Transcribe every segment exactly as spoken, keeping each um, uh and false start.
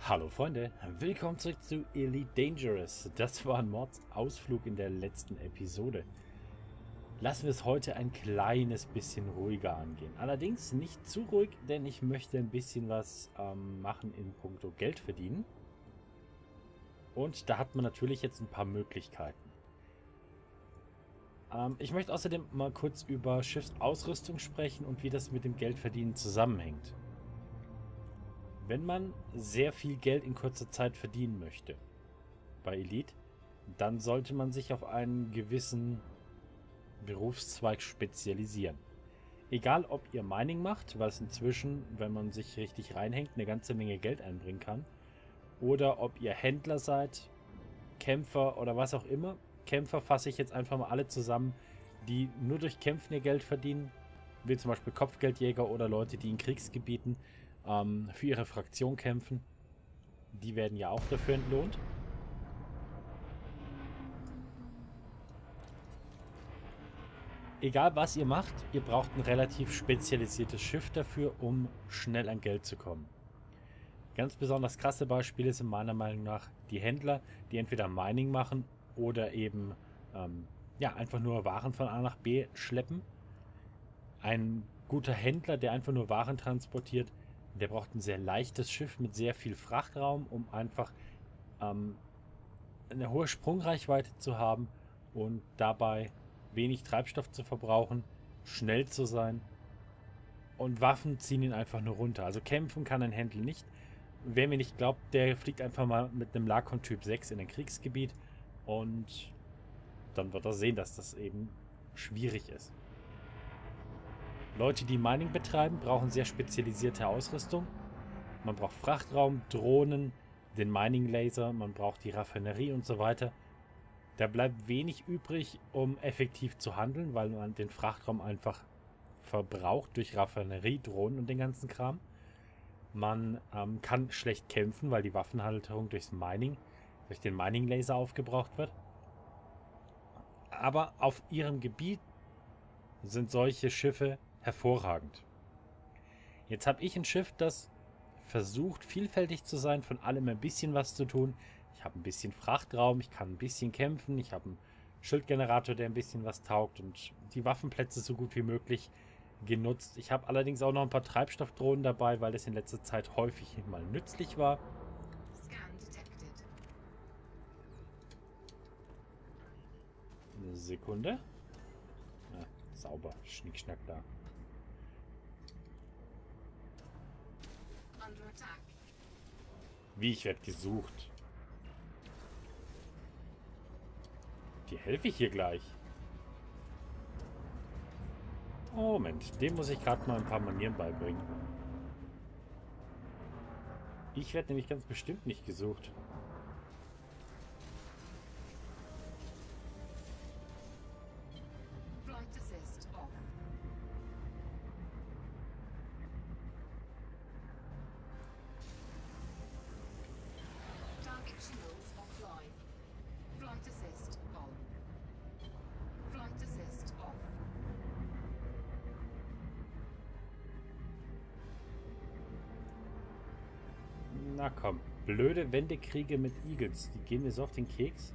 Hallo Freunde, willkommen zurück zu Elite Dangerous. Das war ein Mordsausflug in der letzten Episode. Lassen wir es heute ein kleines bisschen ruhiger angehen. Allerdings nicht zu ruhig, denn ich möchte ein bisschen was ähm, machen in puncto Geld verdienen. Und da hat man natürlich jetzt ein paar Möglichkeiten. Ähm, ich möchte außerdem mal kurz über Schiffsausrüstung sprechen und wie das mit dem Geldverdienen zusammenhängt. Wenn man sehr viel Geld in kurzer Zeit verdienen möchte bei Elite, dann sollte man sich auf einen gewissen Berufszweig spezialisieren. Egal, ob ihr Mining macht, was inzwischen, wenn man sich richtig reinhängt, eine ganze Menge Geld einbringen kann, oder ob ihr Händler seid, Kämpfer oder was auch immer. Kämpfer fasse ich jetzt einfach mal alle zusammen, die nur durch Kämpfen ihr Geld verdienen, wie zum Beispiel Kopfgeldjäger oder Leute, die in Kriegsgebieten ähm, für ihre Fraktion kämpfen. Die werden ja auch dafür entlohnt. Egal was ihr macht, ihr braucht ein relativ spezialisiertes Schiff dafür, um schnell an Geld zu kommen. Ganz besonders krasse Beispiele sind meiner Meinung nach die Händler, die entweder Mining machen oder eben ähm, ja, einfach nur Waren von A nach B schleppen. Ein guter Händler, der einfach nur Waren transportiert, der braucht ein sehr leichtes Schiff mit sehr viel Frachtraum, um einfach ähm, eine hohe Sprungreichweite zu haben und dabei wenig Treibstoff zu verbrauchen, schnell zu sein, und Waffen ziehen ihn einfach nur runter. Also kämpfen kann ein Händler nicht. Wer mir nicht glaubt, der fliegt einfach mal mit einem Lakon Typ sechs in ein Kriegsgebiet und dann wird er sehen, dass das eben schwierig ist. Leute, die Mining betreiben, brauchen sehr spezialisierte Ausrüstung. Man braucht Frachtraum, Drohnen, den Mining-Laser, man braucht die Raffinerie und so weiter. Da bleibt wenig übrig, um effektiv zu handeln, weil man den Frachtraum einfach verbraucht durch Raffinerie, Drohnen und den ganzen Kram. Man ähm, kann schlecht kämpfen, weil die Waffenhalterung durchs Mining, durch den Mining-Laser aufgebraucht wird. Aber auf ihrem Gebiet sind solche Schiffe hervorragend. Jetzt habe ich ein Schiff, das versucht vielfältig zu sein, von allem ein bisschen was zu tun. Ich habe ein bisschen Frachtraum, ich kann ein bisschen kämpfen, ich habe einen Schildgenerator, der ein bisschen was taugt und die Waffenplätze so gut wie möglich genutzt. Ich habe allerdings auch noch ein paar Treibstoffdrohnen dabei, weil das in letzter Zeit häufig mal nützlich war. Eine Sekunde. Ja, sauber, Schnickschnack da. Wie, ich werde gesucht. Die helfe ich hier gleich. Oh, Moment, dem muss ich gerade mal ein paar Manieren beibringen. Ich werde nämlich ganz bestimmt nicht gesucht. Na komm, blöde Wendekriege mit Eagles, die gehen mir so auf den Keks.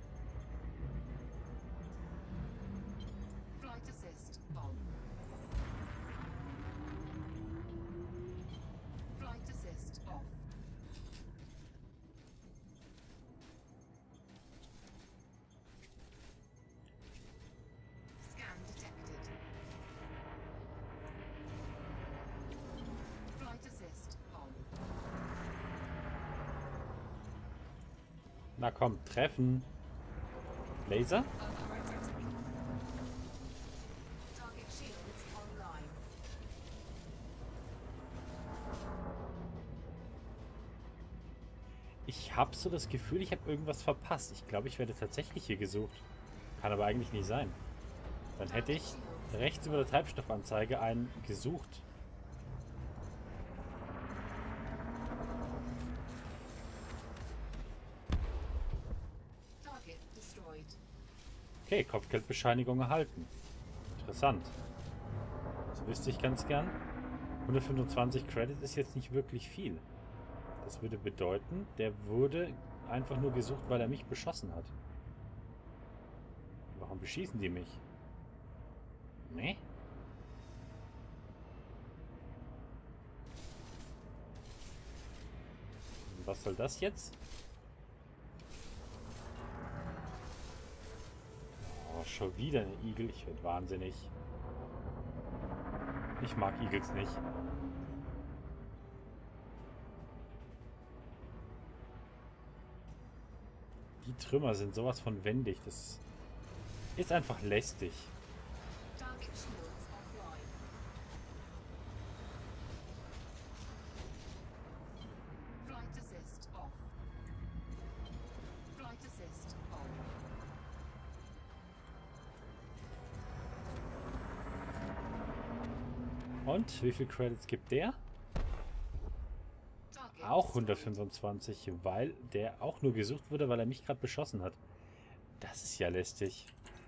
Na komm, treffen. Laser? Ich habe so das Gefühl, ich habe irgendwas verpasst. Ich glaube, ich werde tatsächlich hier gesucht. Kann aber eigentlich nicht sein. Dann hätte ich rechts über der Treibstoffanzeige einen gesucht. Okay, Kopfgeldbescheinigung erhalten. Interessant. Das wüsste ich ganz gern. hundertfünfundzwanzig Credit ist jetzt nicht wirklich viel. Das würde bedeuten, der wurde einfach nur gesucht, weil er mich beschossen hat. Warum beschießen die mich? Nee? Was soll das jetzt? Oh, schon wieder ein Igel. Ich werde wahnsinnig. Ich mag Igels nicht. Die Trümmer sind sowas von wendig. Das ist einfach lästig. Und wie viel Credits gibt der? Auch hundertfünfundzwanzig, weil der auch nur gesucht wurde, weil er mich gerade beschossen hat. Das ist ja lästig.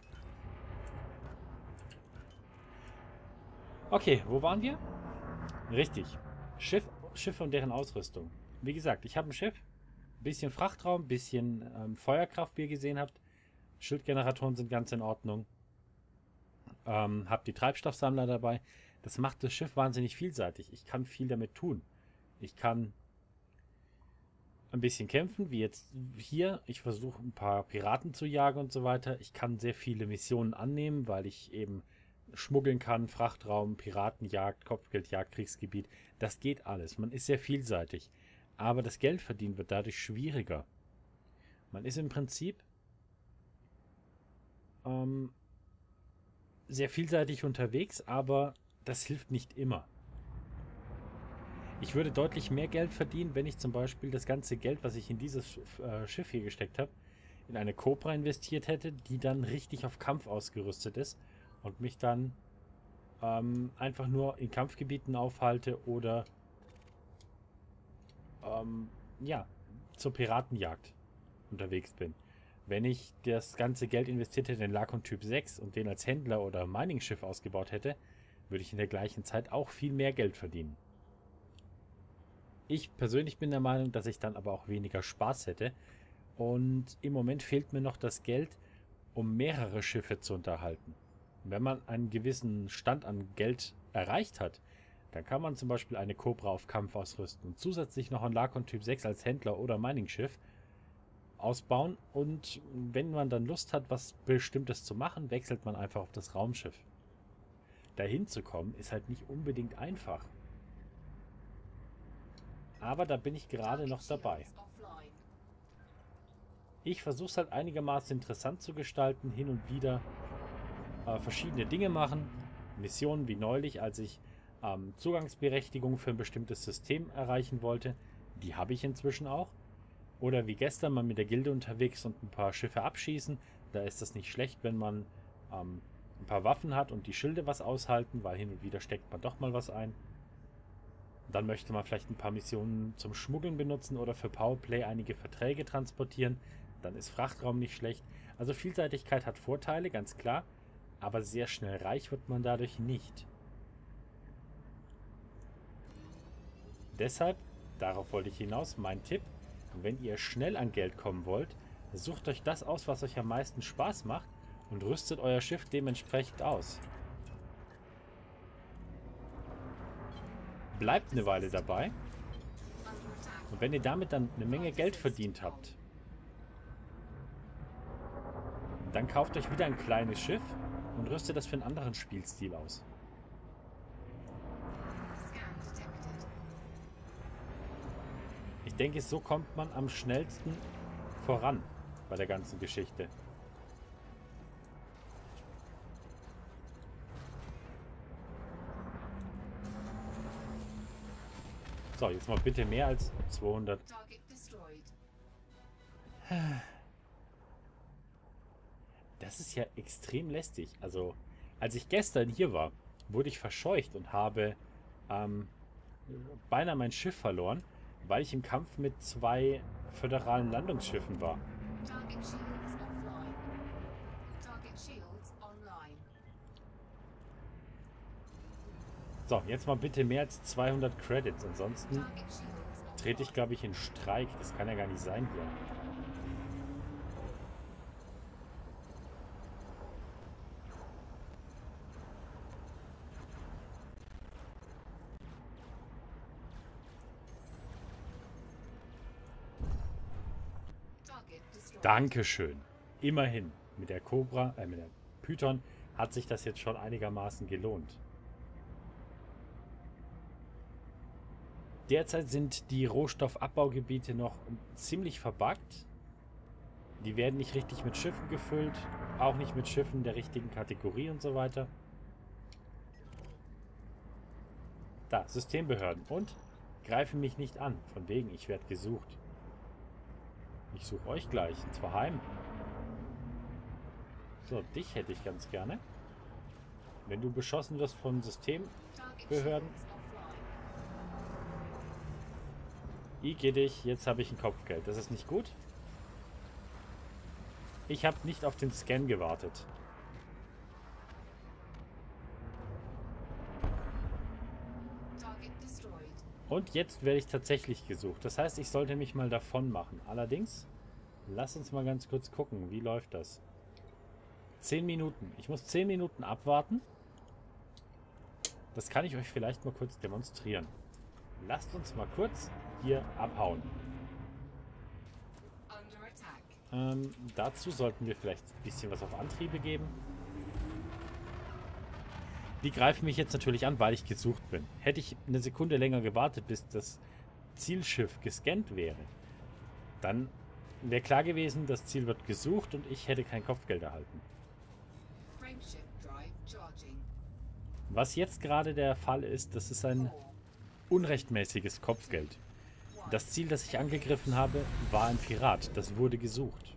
Okay, wo waren wir? Richtig. Schiff, Schiffe und deren Ausrüstung. Wie gesagt, ich habe ein Schiff, bisschen Frachtraum, bisschen ähm, Feuerkraft, wie ihr gesehen habt. Schildgeneratoren sind ganz in Ordnung. Ähm, hab die Treibstoffsammler dabei. Das macht das Schiff wahnsinnig vielseitig. Ich kann viel damit tun. Ich kann ein bisschen kämpfen, wie jetzt hier. Ich versuche ein paar Piraten zu jagen und so weiter. Ich kann sehr viele Missionen annehmen, weil ich eben schmuggeln kann, Frachtraum, Piratenjagd, Kopfgeldjagd, Kriegsgebiet. Das geht alles. Man ist sehr vielseitig. Aber das Geldverdienen wird dadurch schwieriger. Man ist im Prinzip ähm, sehr vielseitig unterwegs, aber das hilft nicht immer. Ich würde deutlich mehr Geld verdienen, wenn ich zum Beispiel das ganze Geld, was ich in dieses äh, Schiff hier gesteckt habe, in eine Cobra investiert hätte, die dann richtig auf Kampf ausgerüstet ist und mich dann ähm, einfach nur in Kampfgebieten aufhalte oder ähm, ja, zur Piratenjagd unterwegs bin. Wenn ich das ganze Geld investiert hätte in Lakon Typ sechs und den als Händler oder Mining-Schiff ausgebaut hätte, würde ich in der gleichen Zeit auch viel mehr Geld verdienen. Ich persönlich bin der Meinung, dass ich dann aber auch weniger Spaß hätte. Und im Moment fehlt mir noch das Geld, um mehrere Schiffe zu unterhalten. Wenn man einen gewissen Stand an Geld erreicht hat, dann kann man zum Beispiel eine Cobra auf Kampf ausrüsten und zusätzlich noch ein Lakon Typ sechs als Händler oder Mining-Schiff ausbauen. Und wenn man dann Lust hat, was Bestimmtes zu machen, wechselt man einfach auf das Raumschiff. Dahin zu kommen, ist halt nicht unbedingt einfach. Aber da bin ich gerade noch dabei. Ich versuche es halt einigermaßen interessant zu gestalten, hin und wieder äh, verschiedene Dinge machen. Missionen wie neulich, als ich ähm, Zugangsberechtigung für ein bestimmtes System erreichen wollte. Die habe ich inzwischen auch. Oder wie gestern mal mit der Gilde unterwegs und ein paar Schiffe abschießen. Da ist das nicht schlecht, wenn man ähm, ein paar Waffen hat und die Schilde was aushalten, weil hin und wieder steckt man doch mal was ein. Dann möchte man vielleicht ein paar Missionen zum Schmuggeln benutzen oder für Powerplay einige Verträge transportieren. Dann ist Frachtraum nicht schlecht. Also Vielseitigkeit hat Vorteile, ganz klar. Aber sehr schnell reich wird man dadurch nicht. Deshalb, darauf wollte ich hinaus, mein Tipp: Wenn ihr schnell an Geld kommen wollt, sucht euch das aus, was euch am meisten Spaß macht und rüstet euer Schiff dementsprechend aus. Bleibt eine Weile dabei. Und wenn ihr damit dann eine Menge Geld verdient habt, dann kauft euch wieder ein kleines Schiff und rüstet das für einen anderen Spielstil aus. Ich denke, so kommt man am schnellsten voran bei der ganzen Geschichte. So, jetzt mal bitte mehr als zweihundert. Das ist ja extrem lästig. Also, als ich gestern hier war, wurde ich verscheucht und habe ähm, beinahe mein Schiff verloren, weil ich im Kampf mit zwei föderalen Landungsschiffen war. So, jetzt mal bitte mehr als zweihundert Credits. Ansonsten trete ich, glaube ich, in Streik. Das kann ja gar nicht sein hier. Dankeschön. Immerhin. Mit der Cobra, äh, mit der Python hat sich das jetzt schon einigermaßen gelohnt. Derzeit sind die Rohstoffabbaugebiete noch ziemlich verbuggt. Die werden nicht richtig mit Schiffen gefüllt, auch nicht mit Schiffen der richtigen Kategorie und so weiter. Da, Systembehörden. Und greifen mich nicht an. Von wegen, ich werde gesucht. Ich suche euch gleich, und zwar heim. So, dich hätte ich ganz gerne. Wenn du beschossen wirst von Systembehörden. Ich gehe dich, jetzt habe ich ein Kopfgeld. Das ist nicht gut. Ich habe nicht auf den Scan gewartet. Und jetzt werde ich tatsächlich gesucht. Das heißt, ich sollte mich mal davon machen. Allerdings, lass uns mal ganz kurz gucken. Wie läuft das? Zehn Minuten. Ich muss zehn Minuten abwarten. Das kann ich euch vielleicht mal kurz demonstrieren. Lasst uns mal kurz hier abhauen. Ähm, dazu sollten wir vielleicht ein bisschen was auf Antriebe geben. Die greifen mich jetzt natürlich an, weil ich gesucht bin. Hätte ich eine Sekunde länger gewartet, bis das Zielschiff gescannt wäre, dann wäre klar gewesen, das Ziel wird gesucht und ich hätte kein Kopfgeld erhalten. Was jetzt gerade der Fall ist, das ist ein unrechtmäßiges Kopfgeld. Das Ziel, das ich angegriffen habe, war ein Pirat. Das wurde gesucht.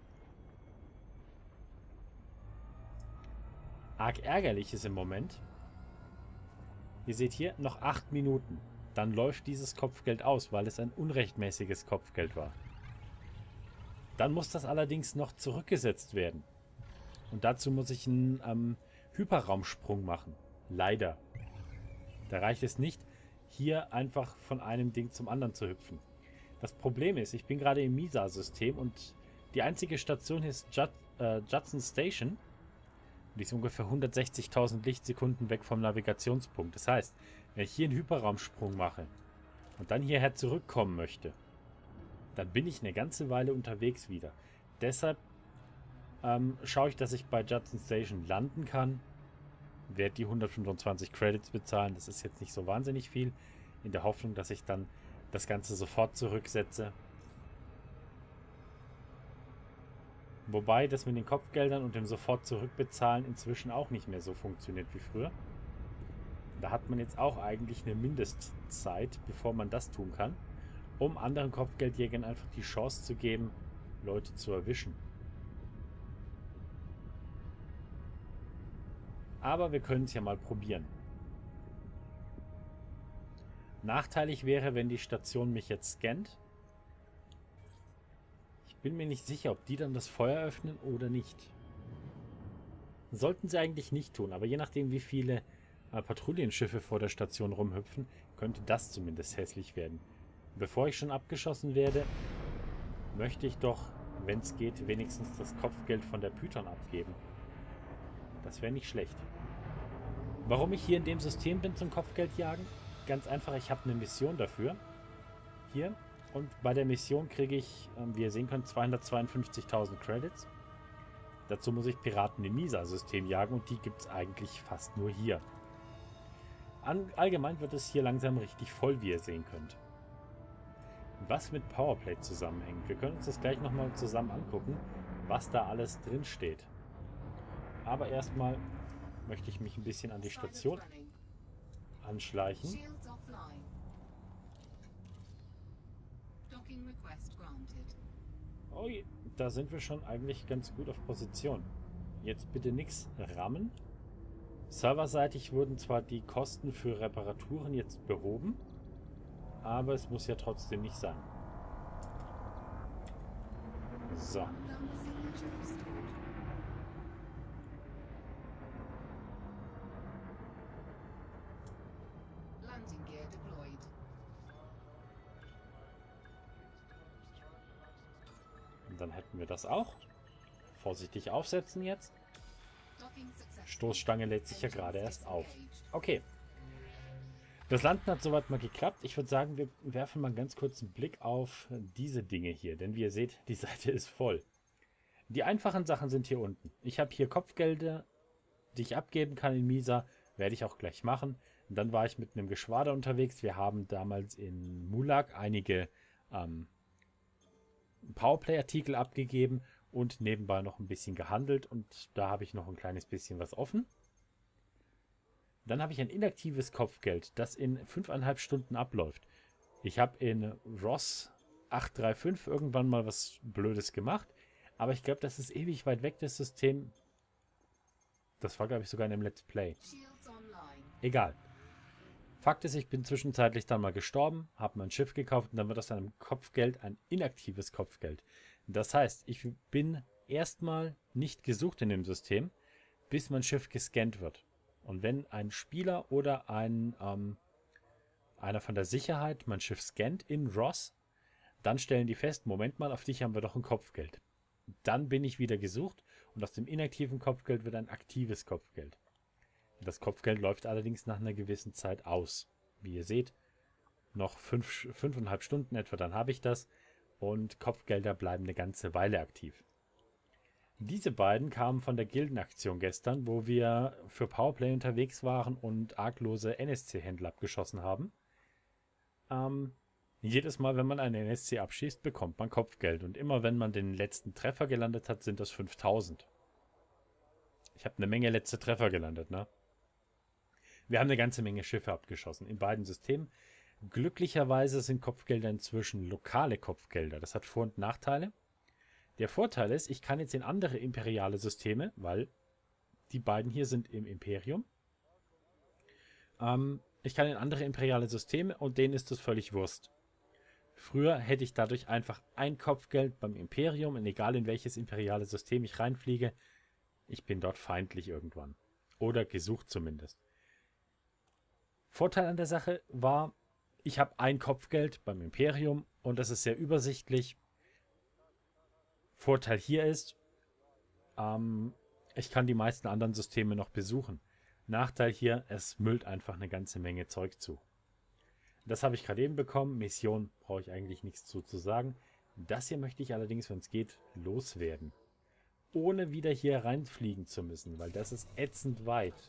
Arg ärgerlich ist im Moment, ihr seht hier, noch acht Minuten. Dann läuft dieses Kopfgeld aus, weil es ein unrechtmäßiges Kopfgeld war. Dann muss das allerdings noch zurückgesetzt werden. Und dazu muss ich einen ähm, Hyperraumsprung machen. Leider. Da reicht es nicht, hier einfach von einem Ding zum anderen zu hüpfen. Das Problem ist, ich bin gerade im MISA-System und die einzige Station hier ist Jud äh, Judson Station. Die ist ungefähr hundertsechzigtausend Lichtsekunden weg vom Navigationspunkt. Das heißt, wenn ich hier einen Hyperraumsprung mache und dann hierher zurückkommen möchte, dann bin ich eine ganze Weile unterwegs wieder. Deshalb ähm, schaue ich, dass ich bei Judson Station landen kann. Werde die hundertfünfundzwanzig Credits bezahlen. Das ist jetzt nicht so wahnsinnig viel. In der Hoffnung, dass ich dann das Ganze sofort zurücksetze. Wobei das mit den Kopfgeldern und dem sofort zurückbezahlen inzwischen auch nicht mehr so funktioniert wie früher. Da hat man jetzt auch eigentlich eine Mindestzeit, bevor man das tun kann, um anderen Kopfgeldjägern einfach die Chance zu geben, Leute zu erwischen. Aber wir können es ja mal probieren. Nachteilig wäre, wenn die Station mich jetzt scannt. Ich bin mir nicht sicher, ob die dann das Feuer öffnen oder nicht. Sollten sie eigentlich nicht tun, aber je nachdem, wie viele äh, Patrouillenschiffe vor der Station rumhüpfen, könnte das zumindest hässlich werden. Bevor ich schon abgeschossen werde, möchte ich doch, wenn es geht, wenigstens das Kopfgeld von der Python abgeben. Das wäre nicht schlecht. Warum ich hier in dem System bin zum Kopfgeldjagen? Ganz einfach, ich habe eine Mission dafür. Hier. Und bei der Mission kriege ich, wie ihr sehen könnt, zweihundertzweiundfünfzigtausend Credits. Dazu muss ich Piraten im MISA-System jagen und die gibt es eigentlich fast nur hier. An, allgemein wird es hier langsam richtig voll, wie ihr sehen könnt. Was mit Powerplay zusammenhängt. Wir können uns das gleich nochmal zusammen angucken, was da alles drin steht. Aber erstmal möchte ich mich ein bisschen an die Station anschleichen. Oh, da sind wir schon eigentlich ganz gut auf Position. Jetzt bitte nichts rammen. Serverseitig wurden zwar die Kosten für Reparaturen jetzt behoben, aber es muss ja trotzdem nicht sein. So. Und dann hätten wir das auch. Vorsichtig aufsetzen jetzt. Stoßstange lädt sich ja gerade erst auf. Okay. Das Landen hat soweit mal geklappt. Ich würde sagen, wir werfen mal einen ganz kurzen Blick auf diese Dinge hier. Denn wie ihr seht, die Seite ist voll. Die einfachen Sachen sind hier unten. Ich habe hier Kopfgelder, die ich abgeben kann in Misa. Werde ich auch gleich machen. Und dann war ich mit einem Geschwader unterwegs. Wir haben damals in Mulak einige ähm, Powerplay-Artikel abgegeben und nebenbei noch ein bisschen gehandelt. Und da habe ich noch ein kleines bisschen was offen. Dann habe ich ein inaktives Kopfgeld, das in fünfeinhalb Stunden abläuft. Ich habe in Ross acht drei fünf irgendwann mal was Blödes gemacht. Aber ich glaube, das ist ewig weit weg, das System. Das war, glaube ich, sogar in einem Let's Play. Egal. Fakt ist, ich bin zwischenzeitlich dann mal gestorben, habe mein Schiff gekauft und dann wird aus einem Kopfgeld ein inaktives Kopfgeld. Das heißt, ich bin erstmal nicht gesucht in dem System, bis mein Schiff gescannt wird. Und wenn ein Spieler oder ein ähm, einer von der Sicherheit mein Schiff scannt in Ross, dann stellen die fest, Moment mal, auf dich haben wir doch ein Kopfgeld. Dann bin ich wieder gesucht und aus dem inaktiven Kopfgeld wird ein aktives Kopfgeld. Das Kopfgeld läuft allerdings nach einer gewissen Zeit aus. Wie ihr seht, noch fünf, fünfeinhalb Stunden etwa, dann habe ich das. Und Kopfgelder bleiben eine ganze Weile aktiv. Diese beiden kamen von der Gildenaktion gestern, wo wir für Powerplay unterwegs waren und arglose N S C-Händler abgeschossen haben. Ähm, jedes Mal, wenn man einen N S C abschießt, bekommt man Kopfgeld. Und immer wenn man den letzten Treffer gelandet hat, sind das fünftausend. Ich habe eine Menge letzte Treffer gelandet, ne? Wir haben eine ganze Menge Schiffe abgeschossen in beiden Systemen. Glücklicherweise sind Kopfgelder inzwischen lokale Kopfgelder. Das hat Vor- und Nachteile. Der Vorteil ist, ich kann jetzt in andere imperiale Systeme, weil die beiden hier sind im Imperium. Ähm, ich kann in andere imperiale Systeme und denen ist das völlig Wurst. Früher hätte ich dadurch einfach ein Kopfgeld beim Imperium, und egal in welches imperiale System ich reinfliege, ich bin dort feindlich irgendwann. Oder gesucht zumindest. Vorteil an der Sache war, ich habe ein Kopfgeld beim Imperium und das ist sehr übersichtlich. Vorteil hier ist, ähm, ich kann die meisten anderen Systeme noch besuchen. Nachteil hier, es müllt einfach eine ganze Menge Zeug zu. Das habe ich gerade eben bekommen. Mission brauche ich eigentlich nichts zu, zu sagen. Das hier möchte ich allerdings, wenn es geht, loswerden. Ohne wieder hier reinfliegen zu müssen, weil das ist ätzend weit.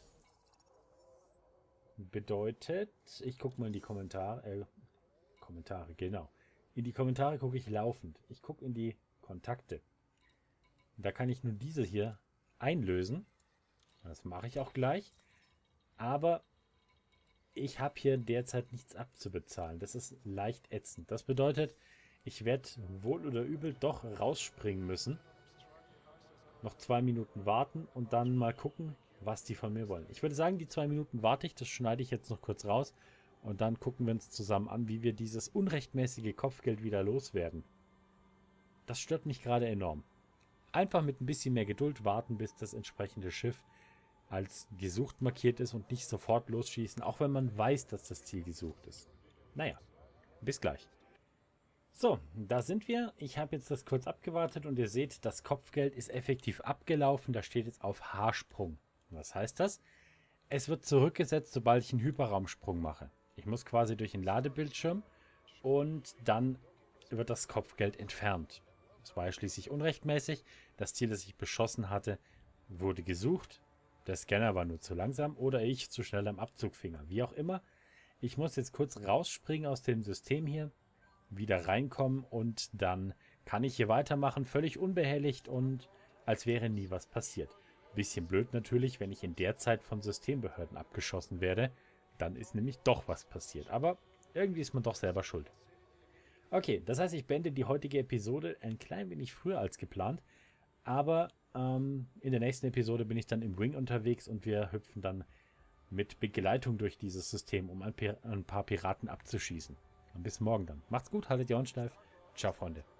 Bedeutet, ich gucke mal in die Kommentare, äh, Kommentare, genau. In die Kommentare gucke ich laufend. Ich gucke in die Kontakte. Da kann ich nur diese hier einlösen. Das mache ich auch gleich. Aber ich habe hier derzeit nichts abzubezahlen. Das ist leicht ätzend. Das bedeutet, ich werde wohl oder übel doch rausspringen müssen. Noch zwei Minuten warten und dann mal gucken, was die von mir wollen. Ich würde sagen, die zwei Minuten warte ich. Das schneide ich jetzt noch kurz raus. Und dann gucken wir uns zusammen an, wie wir dieses unrechtmäßige Kopfgeld wieder loswerden. Das stört mich gerade enorm. Einfach mit ein bisschen mehr Geduld warten, bis das entsprechende Schiff als gesucht markiert ist und nicht sofort losschießen, auch wenn man weiß, dass das Ziel gesucht ist. Naja, bis gleich. So, da sind wir. Ich habe jetzt das kurz abgewartet und ihr seht, das Kopfgeld ist effektiv abgelaufen. Da steht jetzt auf Haarsprung. Was heißt das? Es wird zurückgesetzt, sobald ich einen Hyperraumsprung mache. Ich muss quasi durch den Ladebildschirm und dann wird das Kopfgeld entfernt. Das war ja schließlich unrechtmäßig. Das Ziel, das ich beschossen hatte, wurde gesucht. Der Scanner war nur zu langsam oder ich zu schnell am Abzugfinger. Wie auch immer. Ich muss jetzt kurz rausspringen aus dem System hier, wieder reinkommen und dann kann ich hier weitermachen, völlig unbehelligt und als wäre nie was passiert. Bisschen blöd natürlich, wenn ich in der Zeit von Systembehörden abgeschossen werde. Dann ist nämlich doch was passiert. Aber irgendwie ist man doch selber schuld. Okay, das heißt, ich beende die heutige Episode ein klein wenig früher als geplant. Aber ähm, in der nächsten Episode bin ich dann im Wing unterwegs und wir hüpfen dann mit Begleitung durch dieses System, um ein, ein paar Piraten abzuschießen. Und bis morgen dann. Macht's gut, haltet die Ohren steif. Ciao, Freunde.